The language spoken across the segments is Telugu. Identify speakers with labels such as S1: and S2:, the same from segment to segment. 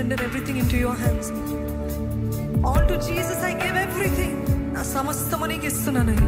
S1: surrender everything into your hands. All to Jesus I give everything. నా సమస్తము నీకు ఇస్తున్నానయ్యా.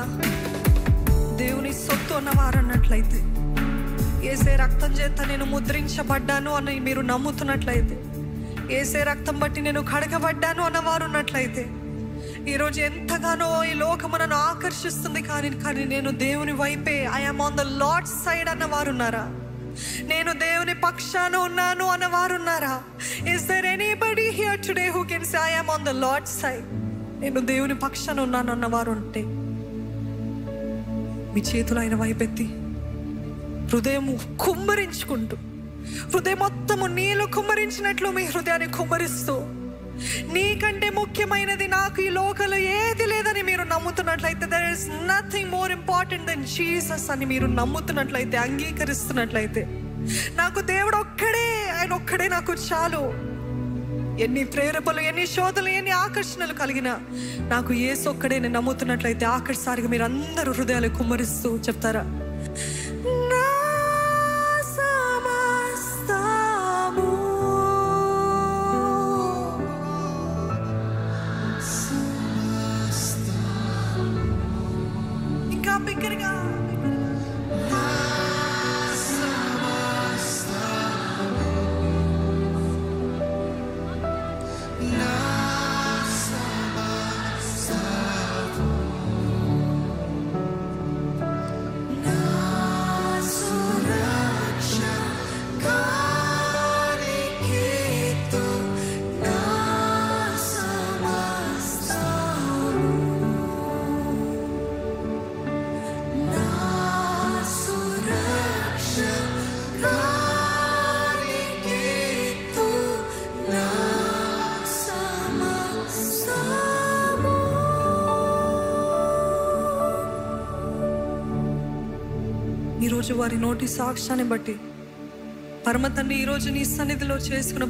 S1: దేవుని సొత్తు అన్నవారు అన్నట్లయితే, యేసే రక్తం చేత నేను ముద్రించబడ్డాను అని మీరు నమ్ముతున్నట్లయితే, యేసే రక్తం బట్టి నేను కడగబడ్డాను అన్నవారు ఉన్నట్లయితే, ఈరోజు ఎంతగానో ఈ లోకము నన్ను ఆకర్షిస్తుంది కానీ నేను దేవుని వైపే, I'm on the Lord side అన్నవారు ఉన్నారా? నేను దేవుని పక్షాన ఉన్నాను అన్నవారు ఉన్నారా? Is there anybody here today who can say I'm on the Lord side? నేను దేవుని పక్షాన ఉన్నాను అన్నవారు ఉంటే మీ చేతులు ఆయన వైపెత్తి హృదయము కుమ్మరించుకుంటూ, హృదయం మొత్తము నీళ్ళు కుమ్మరించినట్లు మీ హృదయాన్ని కుమ్మరిస్తూ, నీకంటే ముఖ్యమైనది నాకు ఈ లోకంలో ఏది లేదని మీరు నమ్ముతున్నట్లయితే, there is nothing more important than Jesus అని మీరు నమ్ముతున్నట్లయితే, అంగీకరిస్తున్నట్లయితే, నాకు దేవుడు ఒక్కడే, ఆయన ఒక్కడే నాకు చాలు. ఎన్ని ప్రేరేపలు, ఎన్ని శోధనలు, ఎన్ని ఆకర్షణలు కలిగినా నాకు యేసు ఒక్కడే నేను నమ్ముతున్నట్లయితే, ఆఖరిసారిగా మీరు అందరూ హృదయాలు కుమ్మరిస్తూ చెప్తారా? నా సమస్తము ఇంకా బిగ్గరగా, ఈరోజు వారి నోటి సాక్ష్యాన్ని బట్టి పరమ తండ్రి ఈరోజు నీ సన్నిధిలో చేసుకున్న